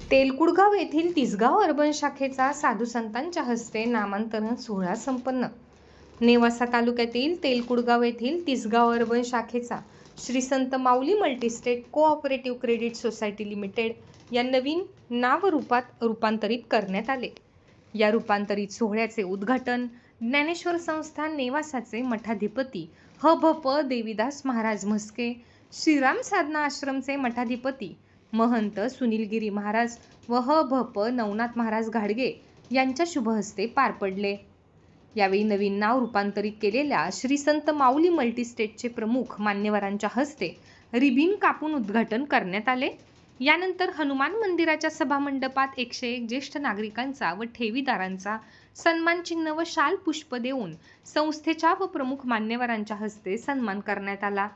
तेलकुडगाव येथील तिसगाव अर्बन शाखेचा साधू संतांच्या हस्ते नामांतरण सोहळा संपन्न। नेवासा तालुक्यातील तेलकुडगाव येथील तिसगाव अर्बन शाखेचा Shri Sant Mauli multistate cooperative credit society limited या नवीन नावरूपात रूपांतरित करण्यात आले। या रूपांतरित सोहळ्याचे उद्घाटन ज्ञानेश्वर संस्थान नेवासाचे मठाधिपती ह.भ.प. देवीदास महाराज म्हस्के, श्रीराम साधना आश्रमचे मठाधिपती महंत सुनीलगिरी महाराज व ह.भ.प. नवनाथ महाराज घाडगे यांच्या शुभ हस्ते पार पडले। यावेळी नवीन नाव रूपांतरित केलेल्या श्री संत माऊली मल्टीस्टेटचे प्रमुख मान्यवरांच्या हस्ते रिबीन कापून उद्घाटन करण्यात आले। यानंतर हनुमान मंदिराच्या सभामंडपात 101 ज्येष्ठ नागरिकांचा व ठेवीदारांचा सन्मान चिन्ह व शाल पुष्प देऊन संस्थेच्या व प्रमुख मान्यवरांच्या हस्ते सन्मान करण्यात आला।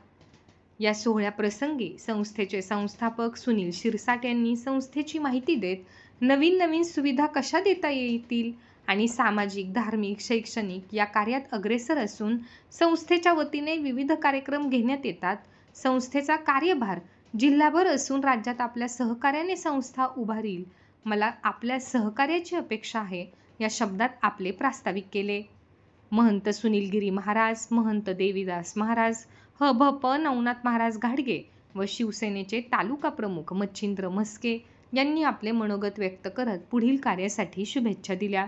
या सोहळ्याप्रसंगी संस्थेचे संस्थापक सुनील शिरसाट यांनी संस्थेची माहिती देत नवीन सुविधा कशा देता येतील आणि सामाजिक, धार्मिक, शैक्षणिक या कार्यात अग्रेसर असून संस्थेच्या वतीने विविध कार्यक्रम घेण्यात येतात। संस्थेचा कार्यभार जिल्हाभर असून राज्यात आपल्या सहकार्याने संस्था उभारील। मला आपल्या सहकार्याची अपेक्षा आहे या शब्दात आपले प्रास्ताविक केले। महंत सुनीलगिरी महाराज, महंत देवीदास महाराज, ह.भ.प. नवनाथ महाराज घाडगे व शिवसेनेचे तालुका प्रमुख मच्छिंद्र म्हस्के यांनी आपले मनोगत व्यक्त करत पुढील कार्यासाठी शुभेच्छा दिल्या।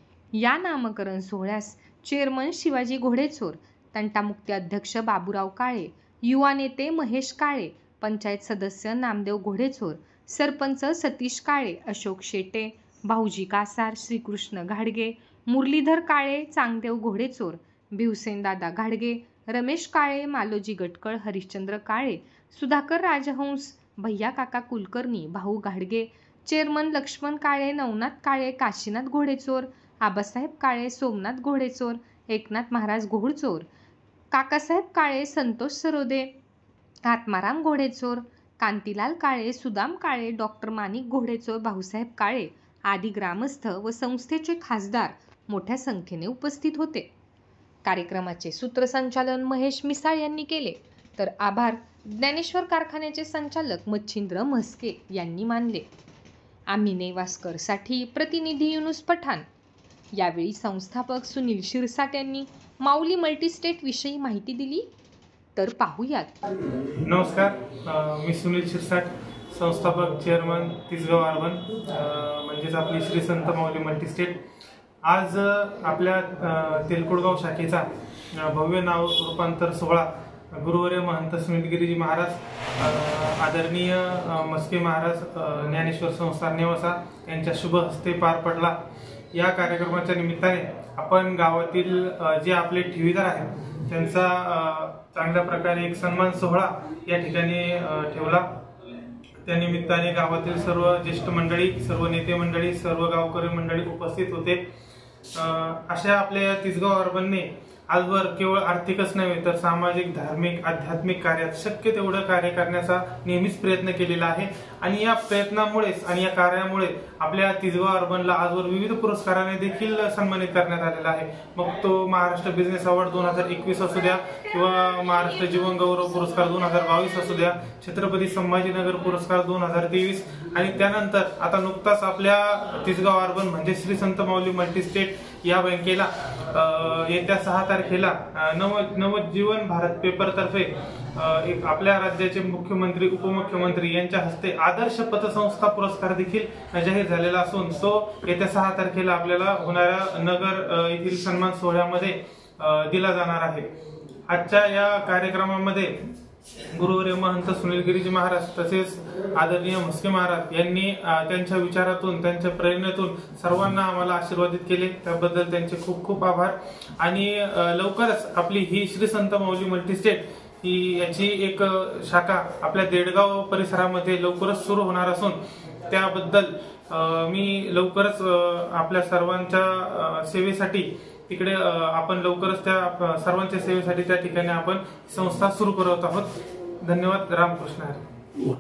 या नामकरण सोहळ्यास चेअरमन शिवाजी घोडेचोर, तंटामुक्ती अध्यक्ष बाबूराव काळे, युवा नेते महेश काळे, पंचायत सदस्य नामदेव घोडेचोर, सरपंच सतीश काळे, अशोक शेटे, भाऊजी कासार, श्रीकृष्ण घाडगे, मुरलीधर काळे, चांगदेव घोडेचोर, भिवसेनदादा घाडगे, रमेश काळे, मालोजी गटकळ, हरिश्चंद्र काळे, सुधाकर राजहंस, भैया काका कुलकर्णी, भाऊ घाडगे, चेअरमन लक्ष्मण काळे, नवनाथ काळे, काशीनाथ घोडेचोर, आबासाहेब काळे, सोमनाथ घोडेचोर, एकनाथ महाराज घोडचोर, काकासाहेब काळे, संतोष सरोदे, आत्माराम घोडेचोर, कांतीलाल काळे, सुदाम काळे, डॉक्टर माणिक घोडेचोर, भाऊसाहेब काळे आदी ग्रामस्थ व संस्थेचे खासदार मोठ्या संख्येने उपस्थित होते। कार्यक्रमाचे सूत्रसंचालन महेश मिसाळ यांनी केले, तर आभार ज्ञानेश्वर कारखान्याचे संचालक मच्छिंद्र म्हस्के यांनी मानले। आम्ही नेवास्कर साठी प्रतिनिधी युनुस पठाण। यावेळी संस्थापक सुनील शिरसाट यांनी माऊली मल्टीस्टेट विषयी माहिती दिली, तर पाहूयात। नमस्कार, मी सुनील शिरसाट, संस्थापक चेअरमन तिसगाव अर्बन, म्हणजेच आपली श्री संत माऊली मल्टीस्टेट। आज आपल्या तेलकुडगाव शाखेचा भव्य नाव रूपांतर सोहळा गुरुवर्य महंत सुनीलगिरीजी महाराज, आदरणीय म्हस्के महाराज, ज्ञानेश्वर संस्थान नेवासा यांच्या शुभ हस्ते पार पडला। या कार्यक्रमाच्या निमित्ताने आपण गावातील जे आपले ठेवीदार आहेत त्यांचा चांगल्या प्रकारे एक सन्मान सोहळा या ठिकाणी ठेवला। त्या निमित्ताने गावातील सर्व ज्येष्ठ मंडळी, सर्व नेते मंडळी, सर्व गावकरी मंडळी उपस्थित होते। अशा आपल्या तिसगाव अर्बनने आजवर केवळ आर्थिकच नव्हे तर सामाजिक, धार्मिक, आध्यात्मिक कार्यात शक्य तेवढं कार्य करण्याचा नेहमीच प्रयत्न केलेला आहे आणि या प्रयत्नामुळेच आणि या कार्यामुळे आपल्या तिसगाव अर्बनला आजवर विविध पुरस्काराने देखील सन्मानित करण्यात आलेला आहे। मग तो महाराष्ट्र बिझनेस अवॉर्ड 2021 असू द्या किंवा महाराष्ट्र जीवन गौरव पुरस्कार 2022 असू द्या, छत्रपती संभाजीनगर पुरस्कार 2023 आणि त्यानंतर आता नुकताच आपल्या तिसगाव अर्बन म्हणजे श्री संत माऊली मल्टीस्टेट या बँकेला येत्या 6 तारखेला नवजीवन भारत पेपर तर्फे एक आपल्या राज्याचे मुख्यमंत्री, उपमुख्यमंत्री यांच्या हस्ते आदर्श पतसंस्था पुरस्कार देखील जाहीर झालेला असून तो येत्या 6 तारखेला आपल्याला होणाऱ्या नगर येथील सन्मान सोहळ्यामध्ये दिला जाणार आहे। आजच्या या कार्यक्रमामध्ये गुरुवर्य महंत सुनीलगिरीजी महाराज तसेच आदरणीय म्हस्के महाराज यांनी त्यांच्या विचारातून, त्यांच्या प्रेरणेतून सर्वांना आम्हाला आशीर्वादित केले, त्याबद्दल त्यांचे खूप खूप आभार। आणि लवकरच आपली ही श्री संत माऊली मल्टीस्टेट ही याची एक शाखा आपल्या देडगाव परिसरामध्ये लवकरच सुरू होणार असून त्याबद्दल मी लवकरच आपल्या सर्वांच्या सेवेसाठी तिकडे आपण लवकरच त्या सर्वांच्या सेवेसाठी त्या ठिकाणी आपण संस्था सुरू करत आहोत। धन्यवाद। रामकृष्ण हरी।